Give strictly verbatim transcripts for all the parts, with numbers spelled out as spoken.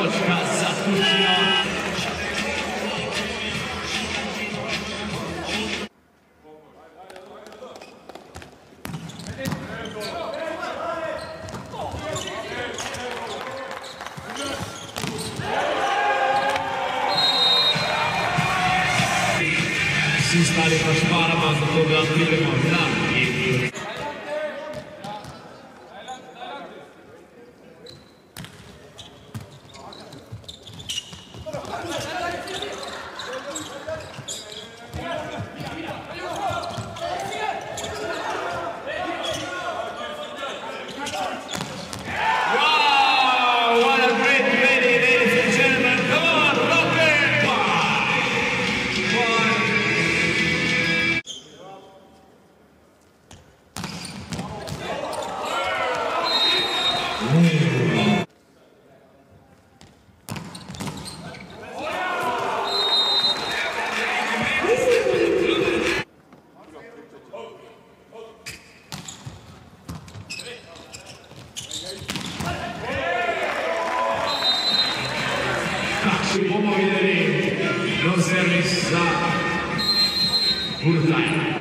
točka za Turčiju. Svi stali pa šparamo, zato da idemo na igru. Kakvi bomo videli do servis za Burtaj.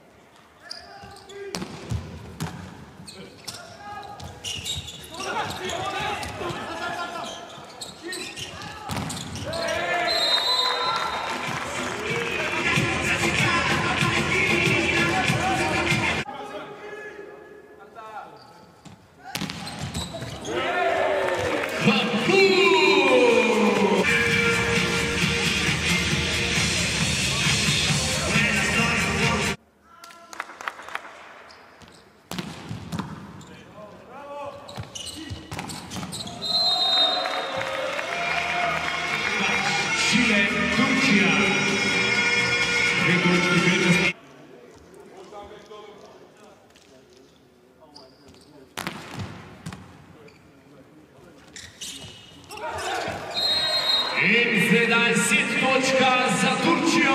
Chile, Turčija. Dve točki prednosti. In sedemdeset točka za Turčijo.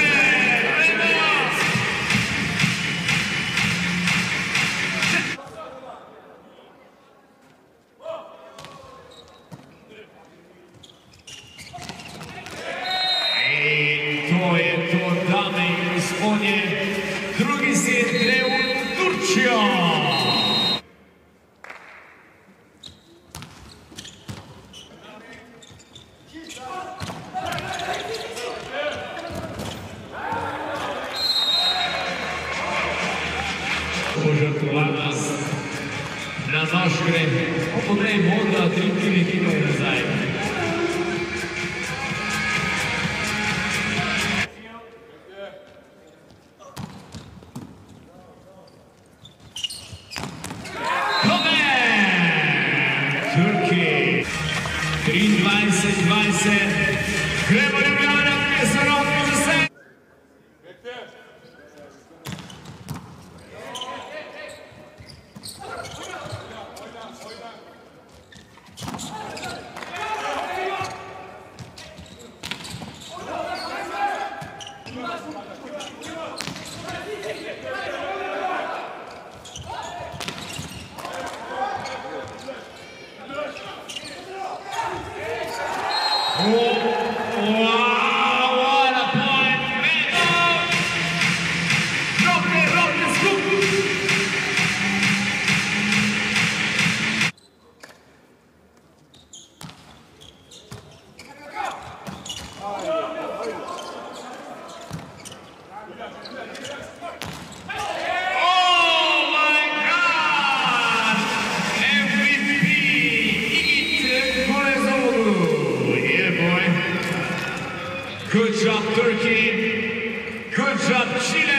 To je to, dame in gospodje, drugi set gre v Turčijo. Požrtvovati nas na naš gre, podrej modra, tri kilometre nazaj. triindvajset dvajset, gremo Ljubljana, ki se roki za vse. Good job, Turkey. Good job, Chile.